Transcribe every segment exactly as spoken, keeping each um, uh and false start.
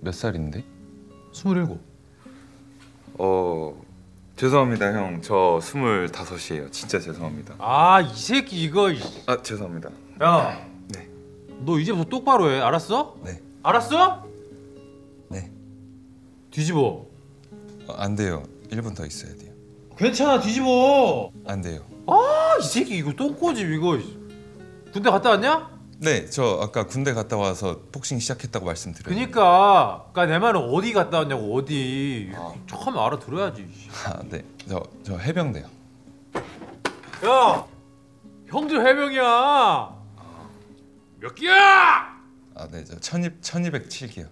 몇 살인데? 스물일곱. 어 죄송합니다 형. 저 스물다섯이에요. 진짜 죄송합니다. 아, 이 새끼 이거. 아 죄송합니다. 야, 네. 너 이제부터 똑바로 해. 알았어? 네. 알았어? 네. 뒤집어. 어, 안 돼요. 일 분 더 있어야 돼요. 괜찮아, 뒤집어. 안 돼요. 아, 이 새끼 이거 똥꼬집 이거. 군대 갔다 왔냐? 네, 저 아까 군대 갔다 와서 복싱 시작했다고 말씀드려요. 그니까, 그니까 내 말은 어디 갔다 왔냐고. 어디. 아. 처음 알아들어야지. 아, 네. 저, 저 해병대요. 야, 형들 해병이야. 몇 기야? 아, 네. 저 천이, 천이백칠 기요.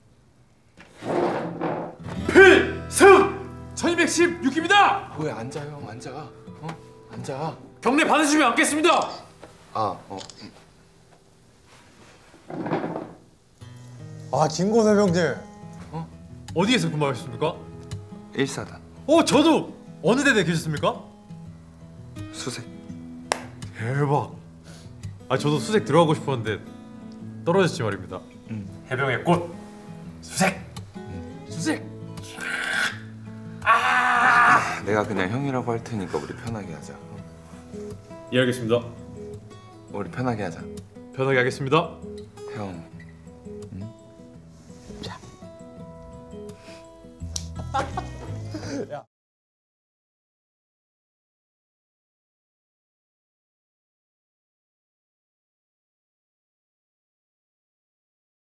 필승! 천이백십육 기입니다. 왜 앉아 형 앉아. 어? 앉아. 경례 받으시면 앉겠습니다. 아 어. 아, 김고세 병제. 어디에서 근무하셨습니까? 일사단 어, 저도 어느 대대 계셨습니까? 수색. 대박. 아, 저도 수색 들어가고 싶었는데 떨어졌지 말입니다. 음. 해병의 꽃 수색. 음. 수색. 내가 그냥 형이라고 할 테니까 우리 편하게 하자. 어? 이해하겠습니다. 우리 편하게 하자. 편하게 하겠습니다. 형. 야.